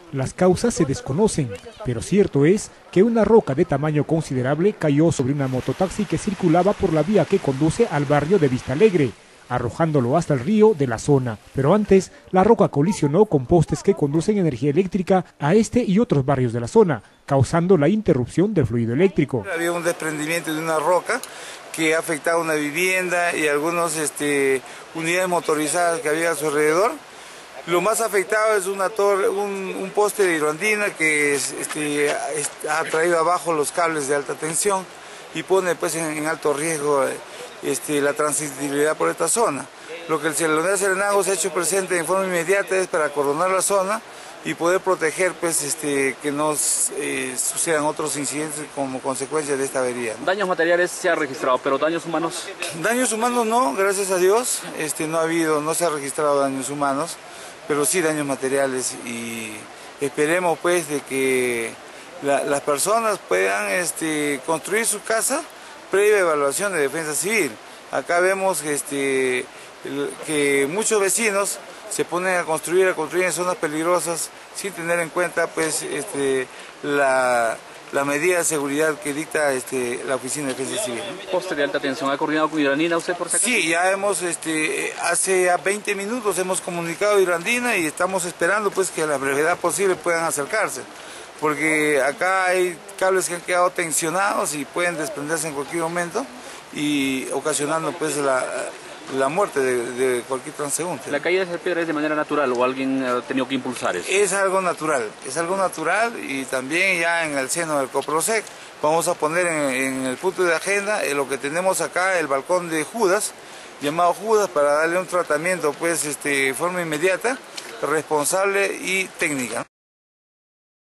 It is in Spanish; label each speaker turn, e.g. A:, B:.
A: Las causas se desconocen, pero cierto es que una roca de tamaño considerable cayó sobre una mototaxi que circulaba por la vía que conduce al barrio de Vista Alegre, arrojándolo hasta el río de la zona. Pero antes, la roca colisionó con postes que conducen energía eléctrica a este y otros barrios de la zona, causando la interrupción del fluido eléctrico.
B: Había un desprendimiento de una roca que ha afectado una vivienda y algunas unidades motorizadas que había a su alrededor. Lo más afectado es una torre, un poste de hidroandina que ha traído abajo los cables de alta tensión y pone pues en alto riesgo la transitabilidad por esta zona. Lo que el Celenazgo Serenazgo se ha hecho presente en forma inmediata es para acordonar la zona y poder proteger pues, que no sucedan otros incidentes como consecuencia de esta avería, ¿no?
C: Daños materiales se ha registrado, pero daños humanos.
B: Daños humanos no, gracias a Dios, no se ha registrado daños humanos, pero sí daños materiales y esperemos pues de que las personas puedan construir su casa previa evaluación de defensa civil. Acá vemos que muchos vecinos se ponen a construir en zonas peligrosas sin tener en cuenta pues la medida de seguridad que dicta la Oficina de Defensa Civil, ¿no?
C: Poste de alta tensión, ¿ha coordinado con Hidroandina usted por si acaso?
B: Sí, ya hemos, hace 20 minutos hemos comunicado a Hidroandina y estamos esperando pues que a la brevedad posible puedan acercarse, porque acá hay cables que han quedado tensionados y pueden desprenderse en cualquier momento y ocasionando pues la muerte de cualquier transeúnte.
C: ¿La caída de esa piedra es de manera natural o alguien ha tenido que impulsar eso?
B: Es algo natural y también ya en el seno del Coprosec vamos a poner en el punto de agenda lo que tenemos acá, el balcón de Judas, llamado Judas, para darle un tratamiento pues de forma inmediata, responsable y técnica.